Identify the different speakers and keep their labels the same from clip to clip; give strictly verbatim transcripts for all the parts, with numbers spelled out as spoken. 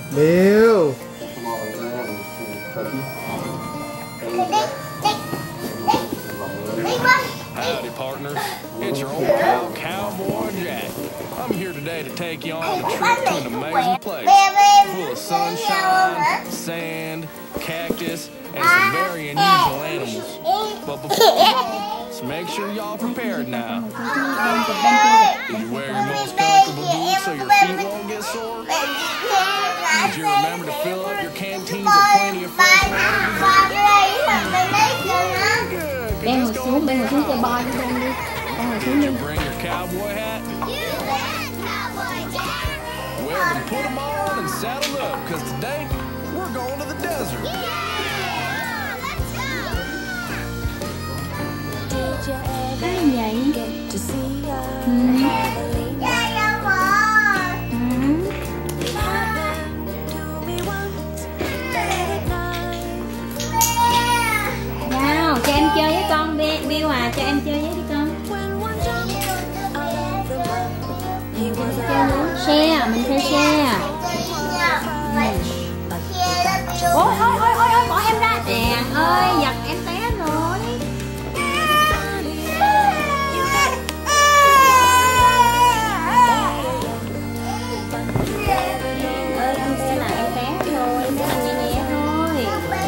Speaker 1: Bill.
Speaker 2: Howdy, partners. It's your old pal, Cowboy Jack. I'm here today to take you on a trip to an amazing place full of sunshine, sand, cactus, and some very unusual animals. But before we go, let's make sure y'all prepared now. Did you wear your most comfortable boots so your feet won't get sore? Did you remember to fill up your canteens with plenty of fresh water?
Speaker 3: Bé ngồi xuống, bé ngồi xuống chơi boi với con đi. Con ngồi xuống đi.
Speaker 2: Did you bring your cowboy hat? Well, then put them on and saddle up, because today we're going to the desert.
Speaker 3: Cái gì vậy? Ừ. Wow, cho em chơi với con Bill à, cho em chơi với đi con. Share, mình chơi share. Ôi ôi ôi ôi ôi, bỏ em ra. Nè ơi, giật em té rồi. Ơi, em sẽ là em té thôi, em sẽ làm nhẹ nhẹ thôi.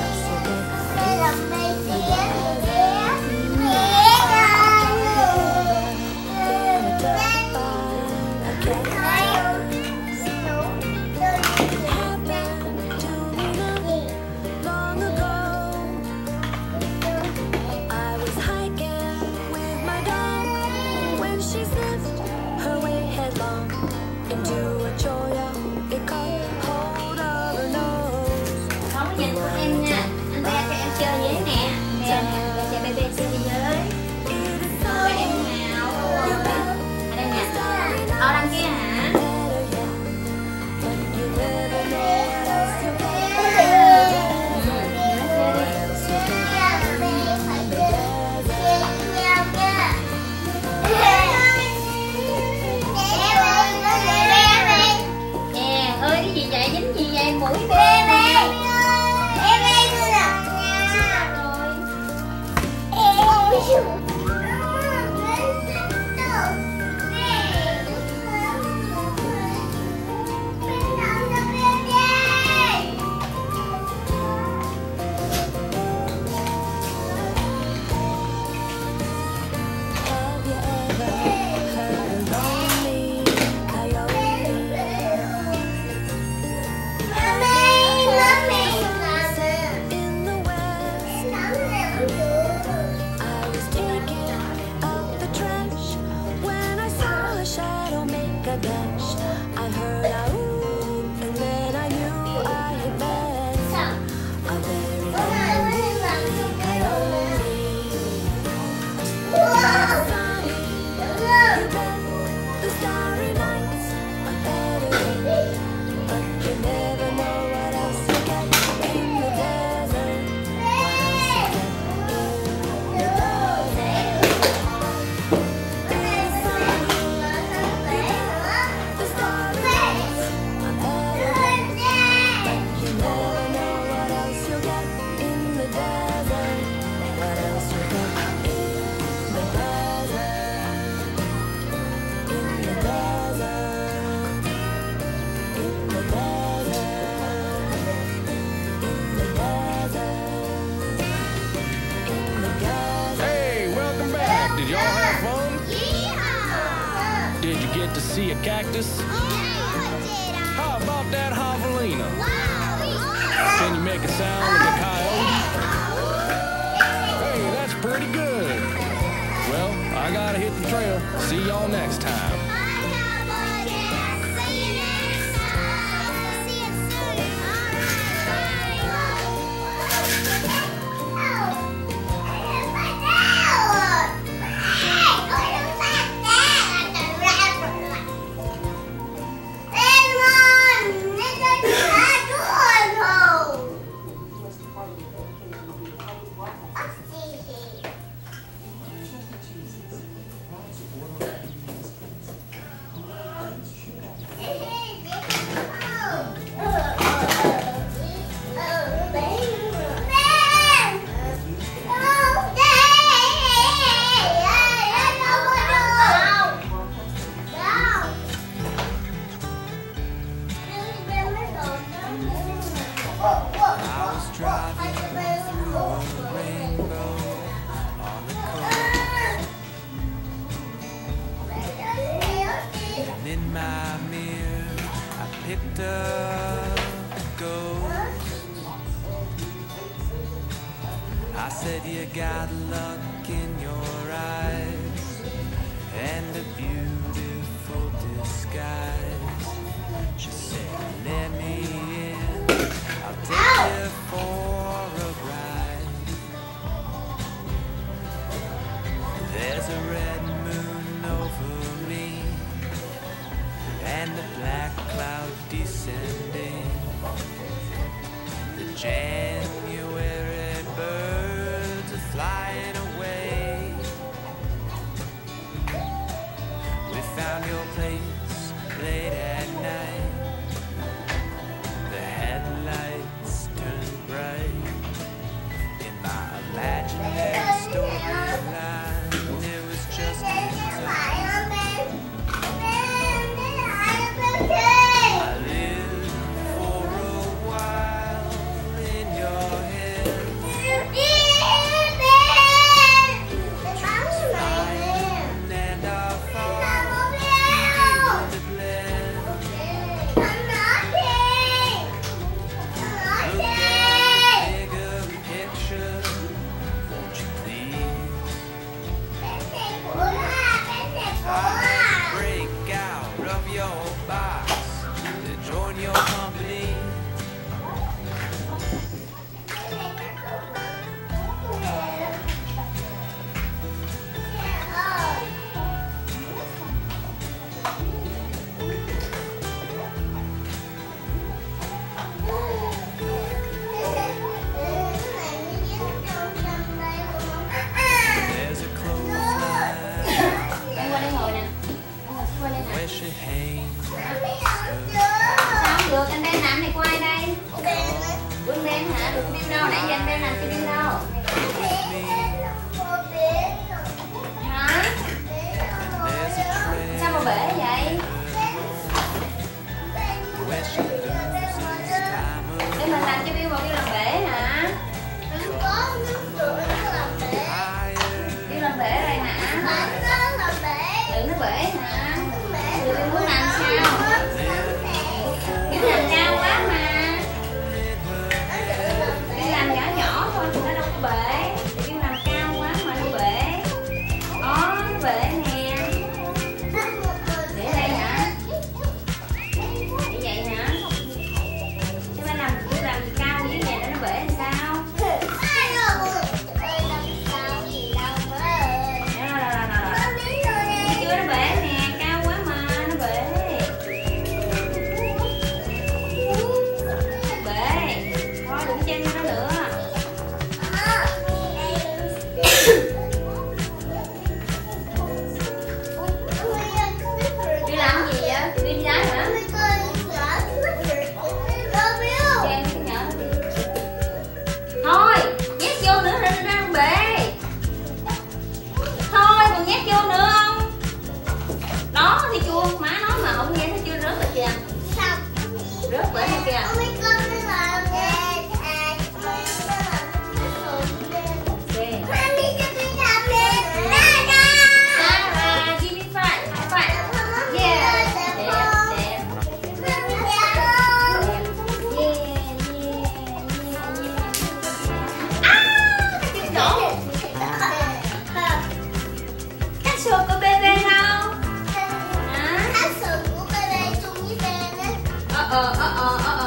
Speaker 2: Did you get to see a cactus? How about that javelina? Can you make a sound like a coyote? Hey, that's pretty good. Well, I gotta hit the trail. See y'all next time.
Speaker 1: driving through a rainbow on the coast. And in my mirror I picked up a ghost. I said you got luck in your eyes and a beautiful disguise. She said, let me in, I'll take you for a ride. There's a red moon over me and the black cloud descending. The January birds are flying away. We found your place late at night. The headlights turned bright. In my imaginary storyline, it was just in time. I lived for a while in your head. And I found the blend. Look at the bigger picture, won't you please? I break out of your box to join your company. There's a clothesline
Speaker 3: Em qua đây ngồi nè. Em ngồi xuống qua đây nè.
Speaker 1: where she hangs.
Speaker 3: Sao không được, anh đem làm này qua ai đây? Quân đem hả? Được điêu đâu? Nãy giờ anh đem làm cái điêu đâu? Hả?
Speaker 1: There's a trail
Speaker 3: Sao mà bể vậy?
Speaker 1: where she loses time
Speaker 3: Để mình làm cho Bill mà Bill làm bể hả?
Speaker 1: higher.
Speaker 3: Bill làm bể rồi hả? Tự nó bể hả? Bill muốn làm sao? Bill làm cao quá mà. Bill làm nhỏ nhỏ thôi thì nó đâu có bể. Bill làm cao quá mà nó bể. Đó, nó bể nè. Để đây hả? Để vậy hả? Chứ phải làm Bill làm cao như vậy để nó bể làm sao? Chưa nó bể nè, cao quá mà nó bể. Bể. Thôi đừng trên nó nữa. Đi làm gì vậy? Đi đi lái hả? Cho em cái nhỏ đi. Thôi, nhét vô nữa rồi ra bể. Thôi, còn nhét vô nữa không? Đó thì chua, má nói mà không nghe thấy chưa rớt rồi kìa. Rớt bể này kìa. Okay. Sarah, give me five. High five. Yeah. Đẹp, đẹp. Đẹp. Yeah, yeah, yeah, yeah. À, cái chữ đổ. Cắt sườn của bê bê đâu? Hả? Ờ ờ ờ ờ ờ.